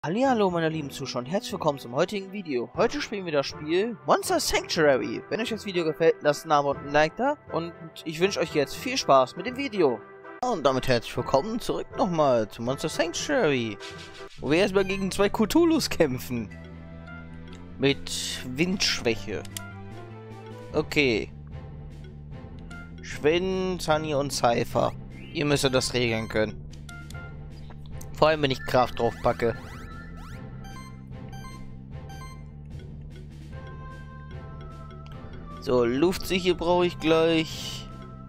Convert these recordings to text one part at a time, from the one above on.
Hallihallo meine lieben Zuschauer und herzlich willkommen zum heutigen Video. Heute spielen wir das Spiel Monster Sanctuary. Wenn euch das Video gefällt, lasst ein Abo und ein Like da. Und ich wünsche euch jetzt viel Spaß mit dem Video. Und damit herzlich willkommen zurück nochmal zu Monster Sanctuary. Wo wir erstmal gegen zwei Cthulhus kämpfen. Mit Windschwäche. Okay. Schwen, Sunny und Cypher. Ihr müsst das regeln können. Vor allem, wenn ich Kraft drauf packe. So, Luftsicher brauche ich gleich.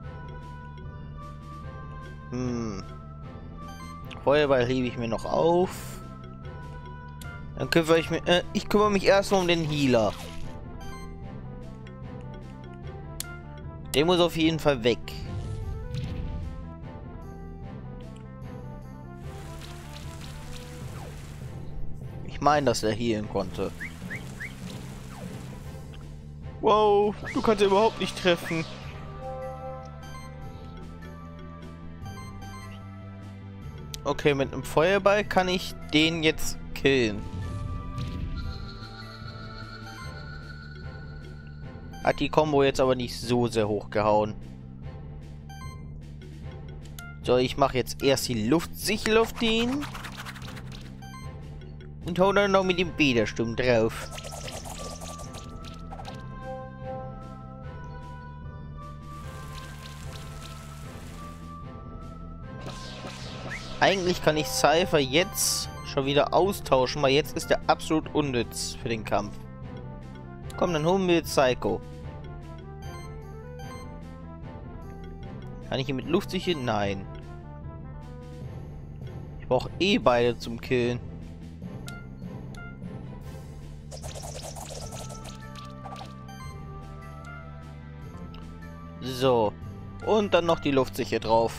Feuerball hebe ich mir noch auf. Dann kümmere ich mich. Ich kümmere mich erstmal um den Healer. Der muss auf jeden Fall weg. Ich meine, dass er healen konnte. Wow, du kannst ihn überhaupt nicht treffen. Okay, mit einem Feuerball kann ich den jetzt killen. Hat die Combo jetzt aber nicht so sehr hochgehauen. So, ich mache jetzt erst die Luftsichel auf den. Und hau dann noch mit dem Bädersturm drauf. Eigentlich kann ich Cypher jetzt schon wieder austauschen, weil jetzt ist er absolut unnütz für den Kampf. Komm, dann holen wir jetzt Psycho. Kann ich ihn mit Luftsicher? Nein. Ich brauche eh beide zum Killen. So. Und dann noch die Luftsicher drauf.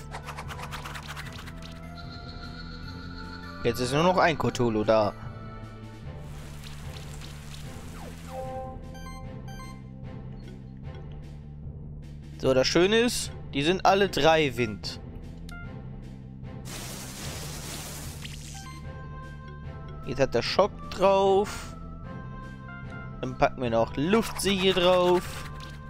Jetzt ist nur noch ein Cthulhu da. So, das Schöne ist, die sind alle drei Wind. Jetzt hat der Schock drauf. Dann packen wir noch Luftsicher drauf.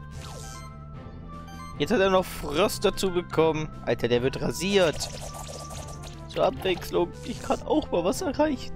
Jetzt hat er noch Frost dazu bekommen. Alter, der wird rasiert. Zur Abwechslung. Ich kann auch mal was erreichen.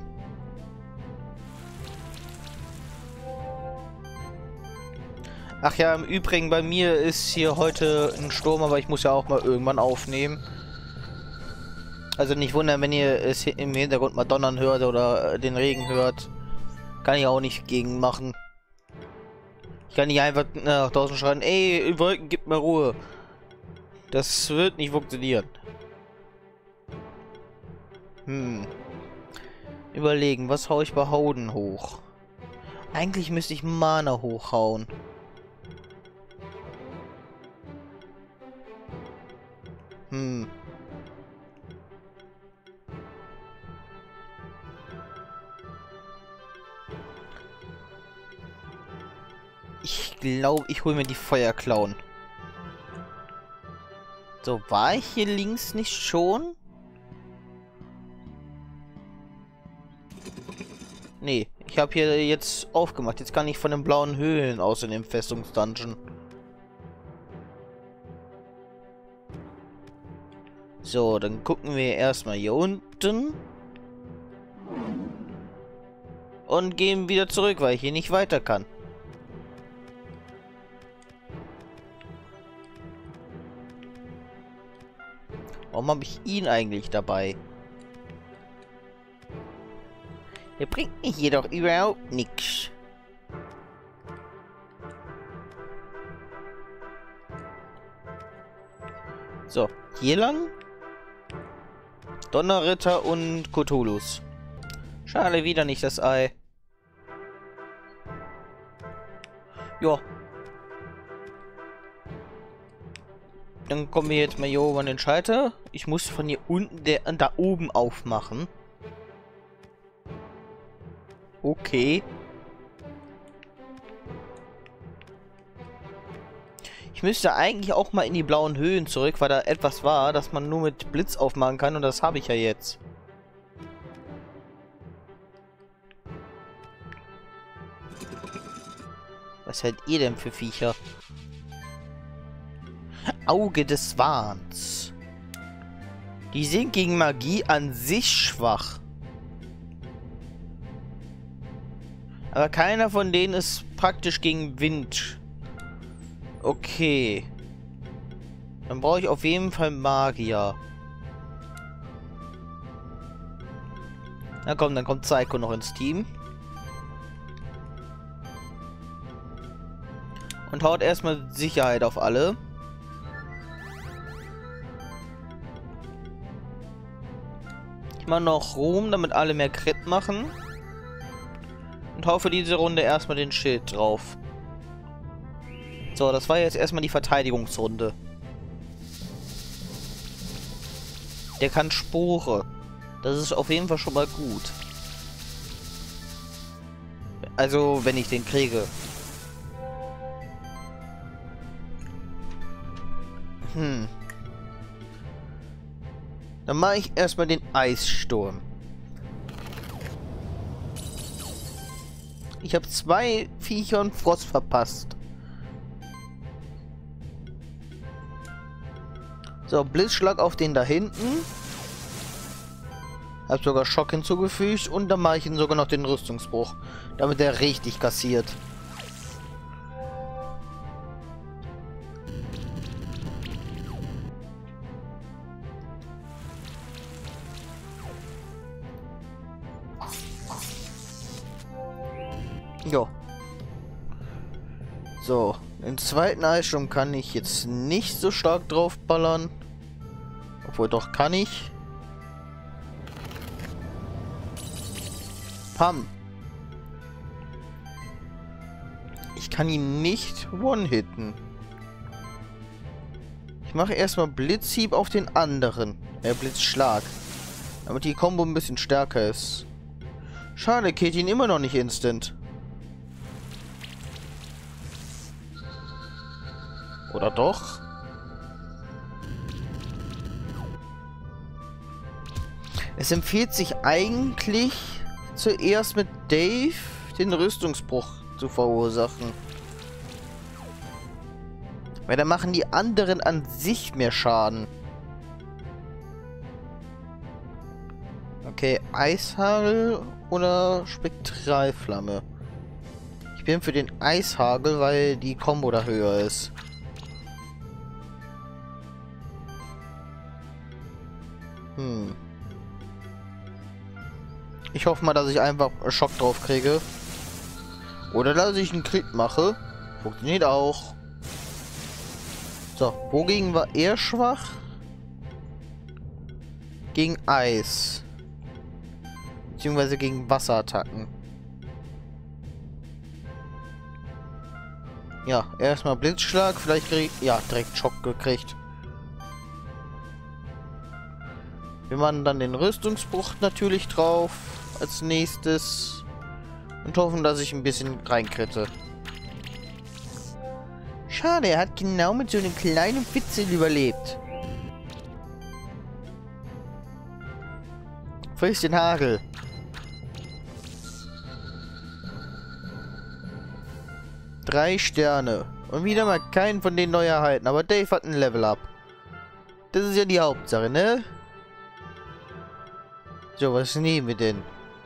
Ach ja, im Übrigen, bei mir ist hier heute ein Sturm, aber ich muss ja auch mal irgendwann aufnehmen. Also nicht wundern, wenn ihr es im Hintergrund mal donnern hört oder den Regen hört. Kann ich auch nicht gegen machen. Ich kann nicht einfach nach draußen schreien, ey, Wolken, gib mir Ruhe. Das wird nicht funktionieren. Überlegen, was hau ich bei Howden hoch? Eigentlich müsste ich Mana hochhauen. Ich glaube, ich hole mir die Feuerklauen. So, war ich hier links nicht schon? Nee, ich habe hier jetzt aufgemacht. Jetzt kann ich von den blauen Höhlen aus in dem Festungsdungeon. So, dann gucken wir erstmal hier unten. Und gehen wieder zurück, weil ich hier nicht weiter kann. Warum habe ich ihn eigentlich dabei? Der bringt mich jedoch überhaupt nichts. So, hier lang. Donnerritter und Cthulhus. Schade, wieder nicht das Ei. Ja. Dann kommen wir jetzt mal hier oben an den Schalter. Ich muss von hier unten da oben aufmachen. Okay. Ich müsste eigentlich auch mal in die blauen Höhen zurück, weil da etwas war, das man nur mit Blitz aufmachen kann und das habe ich ja jetzt. Was seid ihr denn für Viecher? Auge des Wahns. Die sind gegen Magie an sich schwach. Aber keiner von denen ist praktisch gegen Wind. Okay. Dann brauche ich auf jeden Fall Magier. Na komm, dann kommt Psycho noch ins Team. Und haut erstmal Sicherheit auf alle. Ich mache noch Ruhm, damit alle mehr Crit machen. Und hau für diese Runde erstmal den Schild drauf. So, das war jetzt erstmal die Verteidigungsrunde. Der kann Spore. Das ist auf jeden Fall schon mal gut. Also, wenn ich den kriege. Dann mache ich erstmal den Eissturm. Ich habe 2 Viecher und Frost verpasst. So, Blitzschlag auf den da hinten. Hab sogar Schock hinzugefügt und dann mache ich ihn sogar noch den Rüstungsbruch. Damit er richtig kassiert. Jo. So, den zweiten Eissturm kann ich jetzt nicht so stark drauf ballern. Obwohl, doch kann ich. Pam. Ich kann ihn nicht one-hitten. Ich mache erstmal Blitzhieb auf den anderen. Blitzschlag. Damit die Combo ein bisschen stärker ist. Schade, killt ihn immer noch nicht instant. Oder doch? Es empfiehlt sich eigentlich zuerst mit Dave den Rüstungsbruch zu verursachen. Weil dann machen die anderen an sich mehr Schaden. Okay, Eishagel oder Spektralflamme? Ich bin für den Eishagel, weil die Combo da höher ist. Ich hoffe mal, dass ich einfach Schock drauf kriege. Oder dass ich einen Crit mache. Funktioniert auch. So, wogegen war er schwach? Gegen Eis. Beziehungsweise gegen Wasserattacken. Ja, erstmal Blitzschlag. Vielleicht kriege ich... Ja, direkt Schock gekriegt. Wir machen dann den Rüstungsbruch natürlich drauf. Als nächstes. Und hoffen, dass ich ein bisschen reinkritte. Schade, er hat genau mit so einem kleinen Witzel überlebt. Frisch den Hagel. Drei Sterne. Und wieder mal keinen von den neu erhalten. Aber Dave hat ein Level Up. Das ist ja die Hauptsache, ne? So, was nehmen wir denn?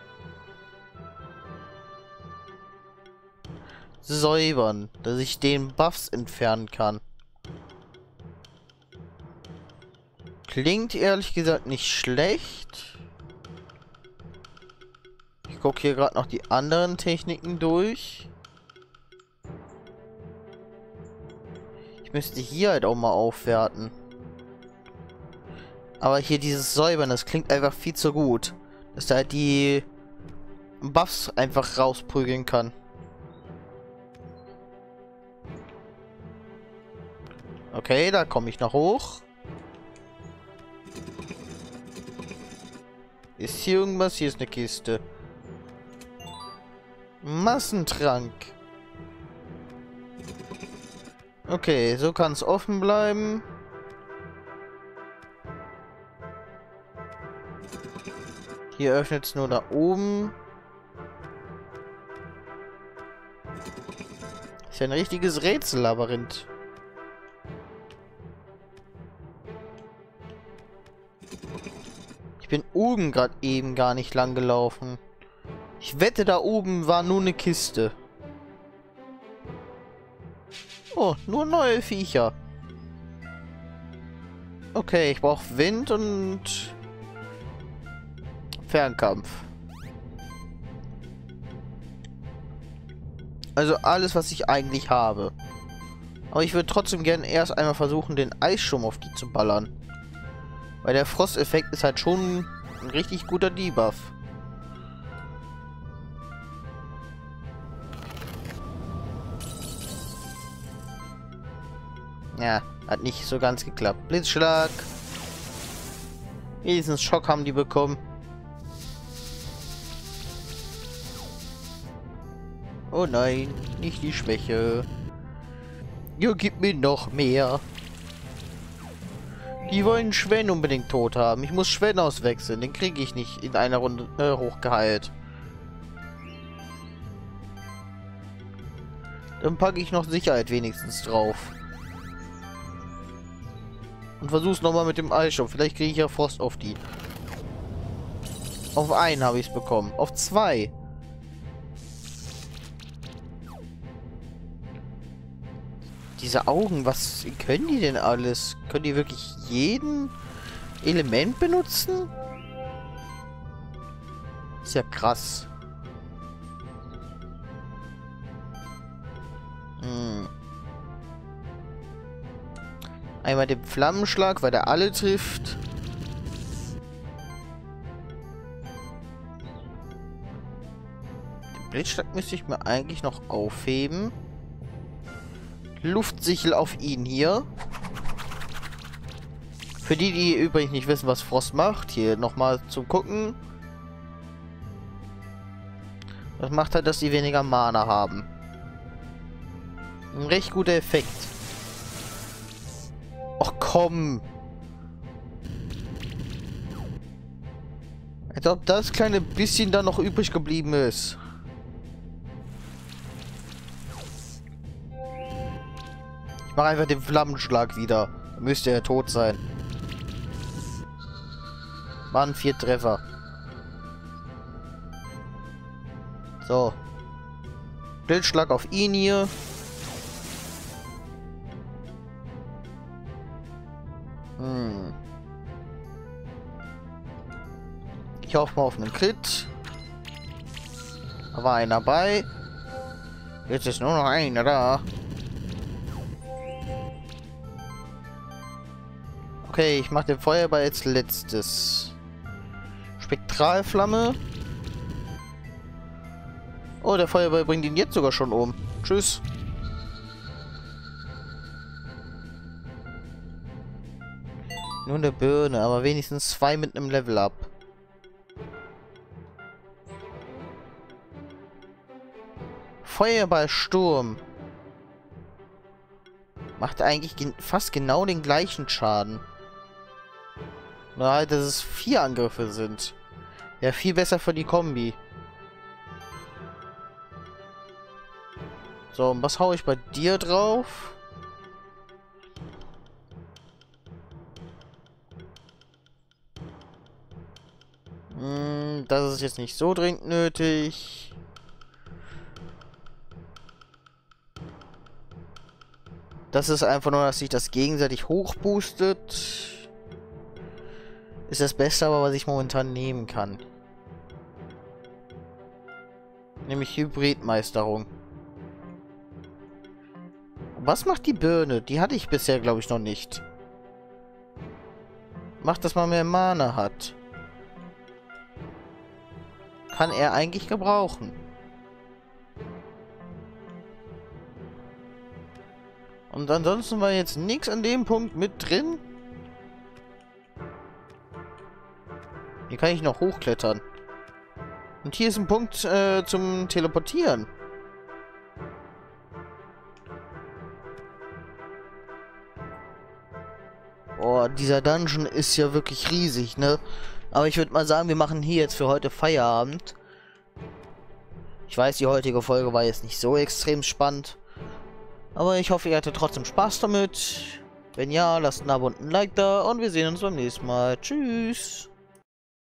Säubern, dass ich den Buffs entfernen kann. Klingt ehrlich gesagt nicht schlecht. Ich gucke hier gerade noch die anderen Techniken durch. Ich müsste hier halt auch mal aufwerten. Aber hier dieses Säubern, das klingt einfach viel zu gut. Dass da halt die Buffs einfach rausprügeln kann. Okay, da komme ich noch hoch. Ist hier irgendwas? Hier ist eine Kiste. Massentrank. Okay, so kann es offen bleiben. Hier öffnet es nur da oben. Ist ja ein richtiges Rätsellabyrinth. Ich bin oben gerade eben gar nicht lang gelaufen. Ich wette, da oben war nur eine Kiste. Oh, nur neue Viecher. Okay, ich brauche Wind und Fernkampf. Also alles, was ich eigentlich habe. Aber ich würde trotzdem gerne erst einmal versuchen, den Eissturm auf die zu ballern. Weil der Frosteffekt ist halt schon ein richtig guter Debuff. Ja, hat nicht so ganz geklappt. Blitzschlag. Wenigstens Schock haben die bekommen. Oh nein, nicht die Schwäche. Ja, gib mir noch mehr. Die wollen Schwen unbedingt tot haben. Ich muss Schwen auswechseln. Den kriege ich nicht in einer Runde hochgeheilt. Dann packe ich noch Sicherheit wenigstens drauf. Und versuch's nochmal mit dem Eissturm. Vielleicht kriege ich ja Frost auf die. Auf einen habe ich es bekommen. Auf 2. Diese Augen, was können die denn alles? Können die wirklich jeden Element benutzen? Ist ja krass. Einmal den Flammenschlag, weil der alle trifft. Den Blitzschlag müsste ich mir eigentlich noch aufheben. Luftsichel auf ihn hier. Für die, die übrigens nicht wissen, was Frost macht, hier nochmal zum Gucken. Das macht halt, dass sie weniger Mana haben. Ein recht guter Effekt. Och komm. Als ob das kleine bisschen da noch übrig geblieben ist. Ich mache einfach den Flammenschlag wieder. Dann müsste er tot sein. Waren 4 Treffer. So. Blitzschlag auf ihn hier. Ich hoffe mal auf einen Crit. Da war einer bei. Jetzt ist nur noch einer da. Okay, ich mache den Feuerball als letztes. Spektralflamme. Oh, der Feuerball bringt ihn jetzt sogar schon um. Tschüss. Nur eine Birne, aber wenigstens 2 mit einem Level Up. Feuerballsturm. Macht eigentlich fast genau den gleichen Schaden. Nur halt, dass es 4 Angriffe sind. Ja, viel besser für die Kombi. So, und was hau ich bei dir drauf? Das ist jetzt nicht so dringend nötig. Das ist einfach nur, dass sich das gegenseitig hochboostet. Ist das Beste aber, was ich momentan nehmen kann. Nämlich Hybridmeisterung. Was macht die Birne? Die hatte ich bisher, glaube ich, noch nicht. Macht, dass man mehr Mana hat. Kann er eigentlich gebrauchen. Und ansonsten war jetzt nichts an dem Punkt mit drin. Hier kann ich noch hochklettern. Und hier ist ein Punkt zum Teleportieren. Oh, dieser Dungeon ist ja wirklich riesig, ne? Aber ich würde mal sagen, wir machen hier jetzt für heute Feierabend. Ich weiß, die heutige Folge war jetzt nicht so extrem spannend. Aber ich hoffe, ihr hattet trotzdem Spaß damit. Wenn ja, lasst ein Abo und ein Like da und wir sehen uns beim nächsten Mal. Tschüss.